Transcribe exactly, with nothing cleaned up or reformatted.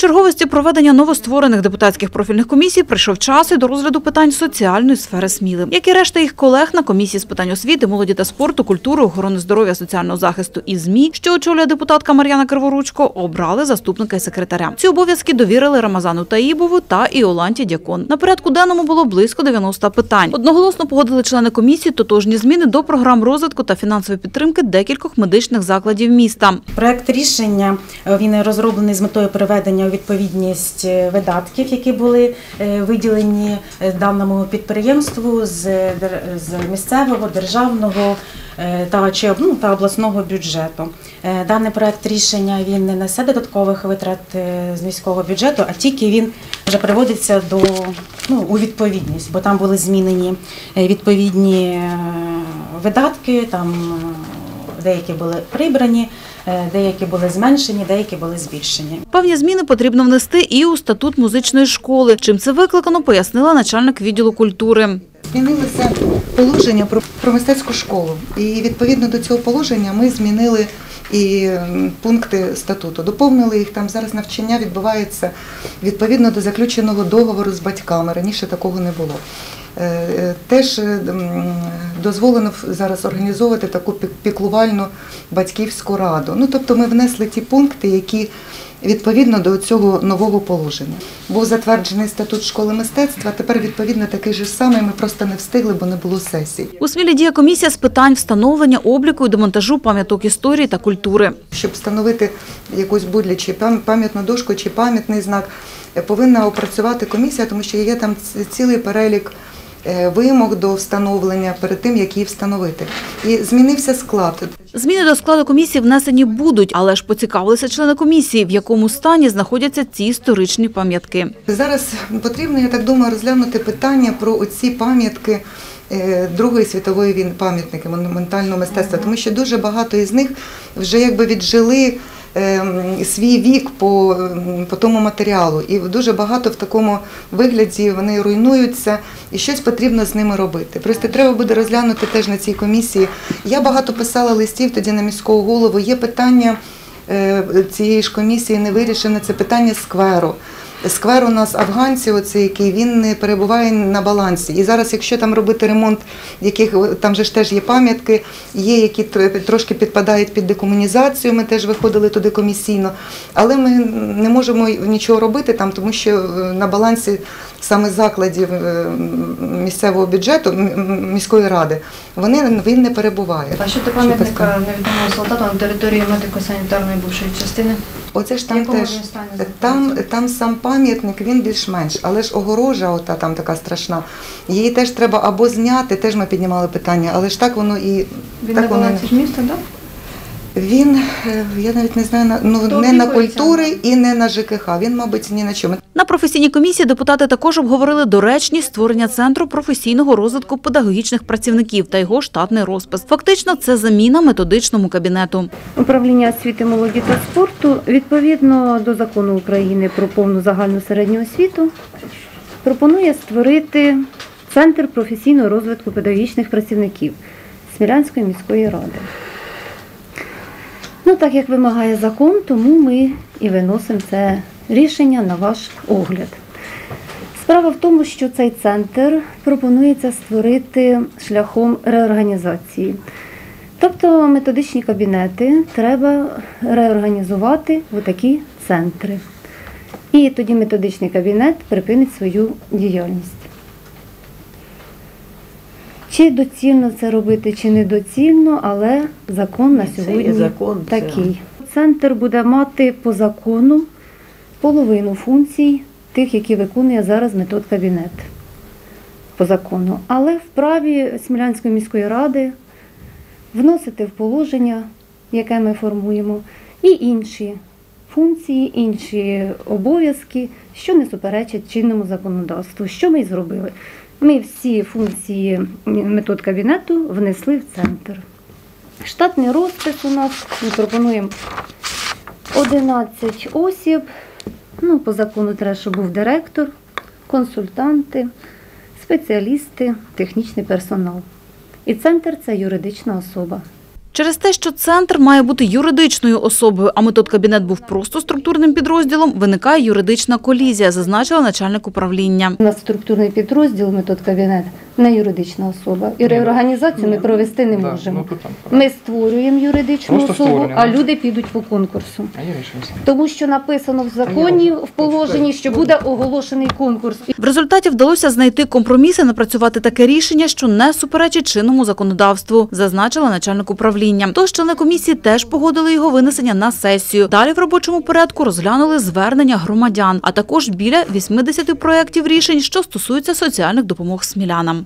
черговості проведення новостворених депутатських профільних комісій прийшов час і до розгляду питань соціальної сфери Сміли. Як і решта їх колег на комісії з питань освіти, молоді та спорту, культури, охорони здоров'я, соціального захисту і ЗМІ, що очолює депутатка Мар'яна Криворучко, обрали заступника і секретаря. Ці обов'язки довірили Рамазану Таїбову та Іоланті Дякон. На порядку денному було близько дев'яноста питань. Одноголосно погодили члени комісії тотожні зміни до програм розвитку та фінансової підтримки декількох медичних закладів міста. Проект рішення він розроблений з метою приведення у відповідність видатків, які були виділені даному підприємству з місцевого, державного та, чи, ну, та обласного бюджету. Даний проект рішення він не несе додаткових витрат з міського бюджету, а тільки він вже приводиться до, ну, у відповідність, бо там були змінені відповідні видатки, там деякі були прибрані, деякі були зменшені, деякі були збільшені. Певні зміни потрібно внести і у статут музичної школи. Чим це викликано, пояснила начальник відділу культури. Змінилося положення про, про мистецьку школу. І відповідно до цього положення ми змінили і пункти статуту. Доповнили їх, там зараз навчання відбувається відповідно до заключеного договору з батьками. Раніше такого не було. Теж дозволено зараз організовувати таку піклувальну батьківську раду. Ну, тобто ми внесли ті пункти, які відповідно до цього нового положення. Був затверджений статут школи мистецтва, тепер відповідно такий же самий, ми просто не встигли, бо не було сесій. У Смілі діє комісія з питань встановлення, обліку і демонтажу пам'яток історії та культури. Щоб встановити якусь будь-яку чи пам'ятну дошку, чи пам'ятний знак, повинна опрацювати комісія, тому що є там цілий перелік вимог до встановлення перед тим, як її встановити. І змінився склад. Зміни до складу комісії внесені будуть, але ж поцікавилися члени комісії, в якому стані знаходяться ці історичні пам'ятки. Зараз потрібно, я так думаю, розглянути питання про оці пам'ятки Другої світової війни, пам'ятники монументального мистецтва, тому що дуже багато із них вже якби віджили свій вік по, по тому матеріалу. І дуже багато в такому вигляді вони руйнуються, і щось потрібно з ними робити. Просто треба буде розглянути теж на цій комісії. Я багато писала листів тоді на міського голову. Є питання цієї ж комісії не вирішене, це питання скверу. Сквер у нас афганці, оцей, який, він не перебуває на балансі. І зараз, якщо там робити ремонт, яких там же ж теж є пам'ятки, є, які трошки підпадають під декомунізацію, ми теж виходили туди комісійно, але ми не можемо нічого робити там, тому що на балансі саме закладів місцевого бюджету, міської ради, вони, він не перебуває. А щодо пам'ятника невідомого солдата на території медико-санітарної бувшої частини? Оце ж там теж, там, там сам пам'ятник, він більш-менш, але ж огорожа, ота там така страшна, її теж треба або зняти, теж ми піднімали питання, але ж так воно і... Він так на балансі ж міста, так? Він, я навіть не знаю, ну, не на культури і не на ЖКХ, він, мабуть, ні на чому. На професійній комісії депутати також обговорили доречність створення Центру професійного розвитку педагогічних працівників та його штатний розпис. Фактично, це заміна методичному кабінету. Управління освіти, молоді та спорту, відповідно до закону України про повну загальну середню освіту, пропонує створити Центр професійного розвитку педагогічних працівників Смілянської міської ради. Ну, так як вимагає закон, тому ми і виносимо це рішення на ваш огляд. Справа в тому, що цей центр пропонується створити шляхом реорганізації. Тобто методичні кабінети треба реорганізувати в такі центри. І тоді методичний кабінет припинить свою діяльність. Чи доцільно це робити, чи недоцільно, але закон на сьогодні закон, такий. Це. Центр буде мати по закону половину функцій тих, які виконує зараз методкабінет по закону. Але вправі Смілянської міської ради вносити в положення, яке ми формуємо, і інші функції, інші обов'язки, що не суперечать чинному законодавству. Що ми й зробили? Ми всі функції методкабінету внесли в центр. Штатний розпис у нас, ми пропонуємо одинадцять осіб, ну, по закону треба, щоб був директор, консультанти, спеціалісти, технічний персонал. І центр – це юридична особа. Через те, що центр має бути юридичною особою, а методкабінет був просто структурним підрозділом, виникає юридична колізія, зазначила начальник управління. У нас структурний підрозділ, методкабінет, не юридична особа. І реорганізацію ми провести не можемо. Ми створюємо юридичну Просто особу, створення, а да. люди підуть по конкурсу. А є рішення. Тому що написано в законі, в положенні, що буде оголошений конкурс. В результаті вдалося знайти компроміс і напрацювати таке рішення, що не суперечить чинному законодавству, зазначила начальник управління. Тож члени комісії теж погодили його винесення на сесію. Далі в робочому порядку розглянули звернення громадян, а також біля вісімдесят проєктів рішень, що стосуються соціальних допомог смілянам.